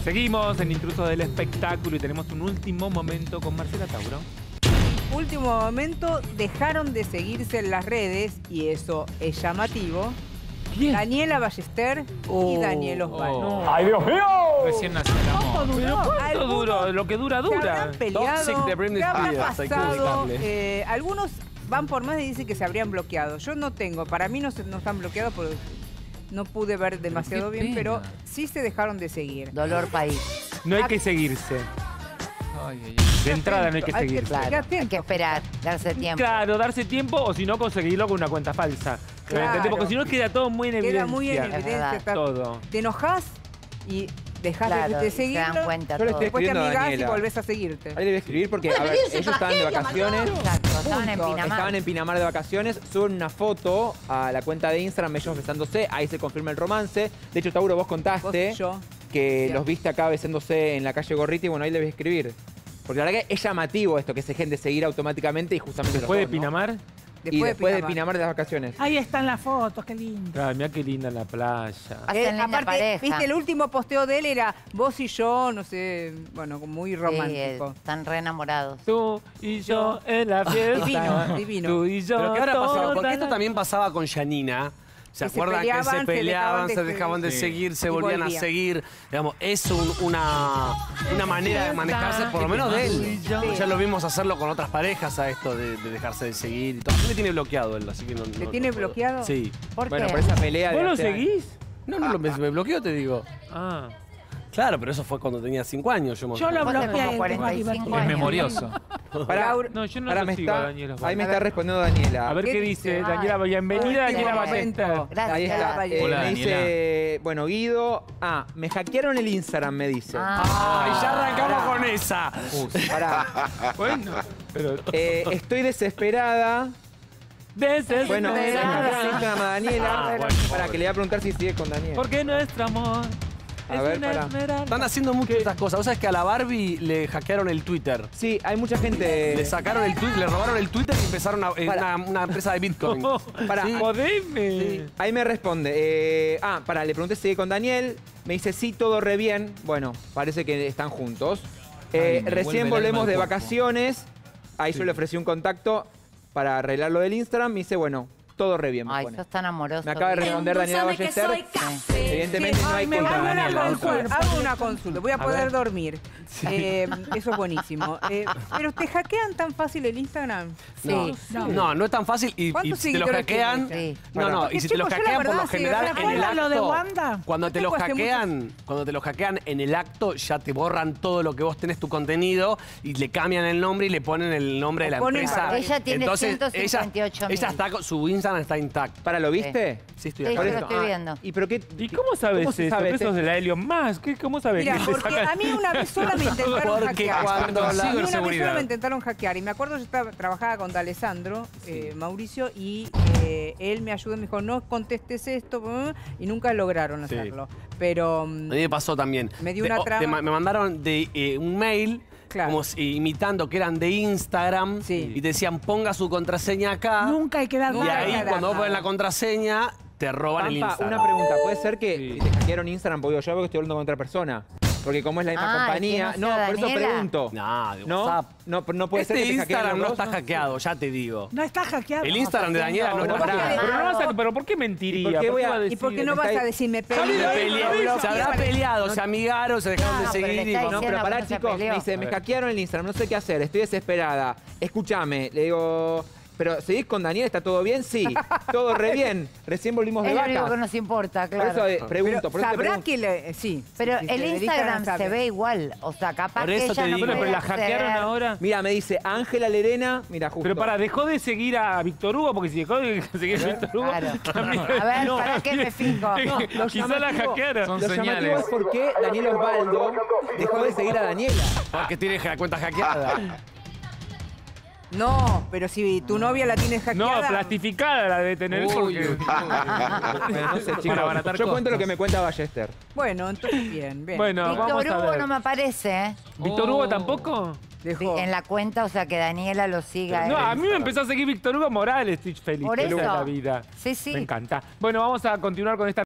Seguimos en Intrusos del Espectáculo y tenemos un último momento con Marcela Tauro. Último momento, dejaron de seguirse en las redes y eso es llamativo. ¿Quién? Daniela Ballester y Daniel Osvaldo. ¡Ay, Dios mío! Recién nació el amor. ¿Cuánto Algunos duró? Lo que dura, Se dura. habrán peleado, Toxic de Britney ¿qué habrá Spears, hay que pasado? buscarle. Algunos van por más y dicen que se habrían bloqueado. Yo no tengo, para mí no están bloqueados porque no pude ver demasiado qué bien, pena. pero sí se dejaron de seguir. Dolor país. No hay que seguirse. De entrada no hay que Hay que- seguirse. Claro. Claro, hay que esperar, darse tiempo. Claro, darse tiempo o si no conseguirlo con una cuenta falsa. Claro. ¿Entendés? Porque si no queda todo muy en evidencia. Queda muy en Es evidencia. verdad. está- Todo. Te enojas y dejas Claro, de y se seguirlo. dan cuenta Yo le todos. estoy Después te escribiendo a amigás y Daniela. volvés a seguirte. Ahí le voy a escribir porque a ver, ellos estaban de vacaciones. Exacto, estaban en Punto. Pinamar. Estaban en Pinamar de vacaciones, suben una foto a la cuenta de Instagram, ellos besándose, ahí se confirma el romance. De hecho, Tauro, vos Vos contaste y yo. que Sí. los viste acá besándose en la calle Gorriti, bueno, ahí le voy a escribir. Porque la verdad que es llamativo esto, que se dejen de seguir automáticamente y justamente Después de los dos, ¿no? Pinamar. Y después de Pinamar de las vacaciones. Ahí están las fotos, qué lindo. Ay, mira qué linda la playa. Hacen linda aparte, pareja. viste, el último posteo de él era vos y yo, no sé, bueno, muy romántico. Sí, están re enamorados. Tú y yo en la fiesta. Divino, divino. Tú y yo. Pero ¿qué habrá pasado? Porque toda esto la- también pasaba con Yanina. ¿Se Que se acuerdan que peleaban, se se peleaban, dejaban se de dejaban de seguir. seguir, se Y volvían a volvían. seguir? Digamos, es una manera de manejarse, por lo menos de él. Ya lo vimos hacerlo con otras parejas a esto de dejarse de seguir y todo. A mí me tiene bloqueado él, así que no. ¿Te no tiene puedo. bloqueado? Sí. ¿Por Bueno, qué? por esa pelea de ¿Vos lo hace años. seguís? No, me bloqueó, te digo. Ah. Claro, pero eso fue cuando tenía 5 años. Yo lo Vos tenés bloqueé como a él, 45 tengo años. que Memorioso. Pará, No, yo no pará, lo me sigo a está, Daniel Osvaldo. ahí me está respondiendo Daniela. A ver ¿Qué qué dice? dice Daniela. Bienvenida, Daniela Ballester. Gracias. Ahí está. Daniela. Hola, me Daniela. dice, bueno, Guido. Ah, me hackearon el Instagram, me dice. ¡Ay, ya arrancamos con esa! Pará. Bueno, pero... Estoy desesperada. Desesperada. Bueno, me hackearon el Instagram a Daniela. Ah, bueno, Para que le voy a preguntar si sigue con Daniel. Porque nuestro amor A es ver, una pará. esmeralda. Están haciendo muchas estas cosas. ¿Vos sabés que a la Barbie le hackearon el Twitter? Sí, hay mucha gente. Le sacaron el Twitter, le robaron el Twitter y empezaron una empresa de Bitcoin. Pará, Jodeme. ahí me responde. Le pregunté si sigue con Daniel. Me dice, sí, todo re bien. Bueno, parece que están juntos. Ay, me Recién vuelve el alma volvemos al de cuerpo. vacaciones. Ahí yo le ofrecí un contacto para arreglar lo del Instagram. Me dice, bueno, todo re bien. me Ay, pone. sos tan amoroso. Me acaba de responder Daniela Ballester. Evidentemente no hay me contra vuelve Daniela. loco el cuerpo. Hago una consulta, voy a poder dormir. Eso es buenísimo. Pero ¿te hackean tan fácil el Instagram? Sí. No es tan fácil. Y ¿Cuántos si te lo seguidores hackean. tiene? Sí. No, Porque, y si te lo chicos, yo la hackean por lo verdad, sí, general ¿te en el acuerdas lo de acto. Wanda? Cuando te lo Yo tengo hace hackean en el acto, ya te borran todo lo que vos tenés tu contenido y le cambian el nombre y le ponen el nombre de la ponen empresa. para- Ella tiene 158.000. ella está su Instagram está intacto. ¿Para lo viste? Sí, estoy Sí, acá. yo lo estoy viendo. ¿Y pero qué? ¿Y cómo sabes se eso? sabe? ¿Que sos de la Elon Musk? ¿Cómo sabes Mira, que te porque sacan? a mí una vez sola me intentaron Porque hackear. cuando A mí una vez ciberseguridad. sola me intentaron hackear. Y me acuerdo, yo trabajaba con D'Alessandro, Mauricio, y él me ayudó y me dijo, no contestes esto, y nunca lograron Sí. hacerlo. Pero A mí me pasó también. Me dio una trama. Me mandaron un mail Claro. como imitando que eran de Instagram Sí. y te decían ponga su contraseña acá. Nunca hay que dar Y Nunca nada. ahí hay que cuando vos dar pones la nada. contraseña te roban el Pampa, Instagram. una pregunta. ¿Puede ser que Sí. te hackearon Instagram? Porque yo veo que estoy hablando con otra persona. Porque como es la misma compañía... que no sea por eso Daniela. pregunto. No, de ¿No? WhatsApp. No puede Este ser que te hackeen Instagram no los dos, está hackeado, ya te digo. No está hackeado. El Instagram de Daniela no Bueno, está pará. hackeado. Pero, no vas a- pero ¿por qué mentiría? ¿Y por qué voy a- va y decir? ¿y por qué no está vas ahí. a decir me Se peleé? habrá peleado, se amigaron, se dejaron de No, pero seguir le y está No, pero diciendo pará, que no se chicos, me peleó. dice, A me ver. hackearon el Instagram, no sé qué hacer, estoy desesperada. Escúchame, le digo, ¿pero seguís con Daniel? ¿Está todo bien? Sí, todo re bien. Recién volvimos de Es lo único que vacas. nos importa, Por claro. eso pregunto, por eso te Sabrá pregunto. que sí. Pero sí, el del Instagram sabe. se ve igual. O sea, capaz Por que eso ella te no digo. Bueno, pero puede la hackearon acceder. ahora. Mira, me dice Ángela Lerena, mira, justo. Pero para, dejó de seguir a Víctor Hugo, porque si dejó de seguir a Víctor Hugo... Claro. también- A ver, ¿para qué me fijo? lo Quizá la llamativo- hackearon. Son Lo llamativo señales. es por qué Daniel Osvaldo dejó de seguir a Daniela. porque tiene la cuenta hackeada. No, pero si tu novia la tienes No, hackeada... plastificada la de tener Uy, porque... uy, Bueno, no sé, chicos. Para abaratar Yo cuento lo costos. que me cuenta Ballester. Bueno, entonces bien, bien. Bueno, vamos Víctor a Hugo ver. no me aparece, ¿eh? ¿Víctor Hugo tampoco? Dejó. En la cuenta, o sea, que Daniela lo siga. No, él. a mí me empezó a seguir Víctor Hugo Morales, estoy feliz Por de eso. la vida. Sí, sí. Me encanta. Bueno, vamos a continuar con esta